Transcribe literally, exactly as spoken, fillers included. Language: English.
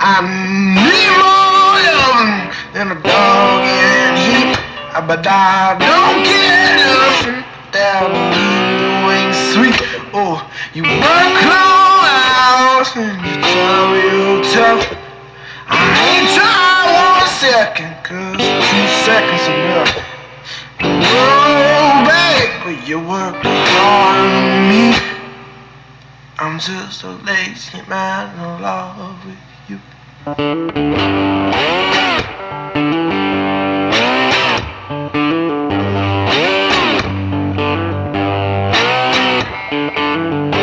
I need more loving than a dog in heat. But I don't get nothing that ain't sweet. Oh, you work close and you try real tough. I ain't trying one second, cause two seconds enough. Oh, babe, but you work hard on me. I'm just a lazy man in love with you. Thank you.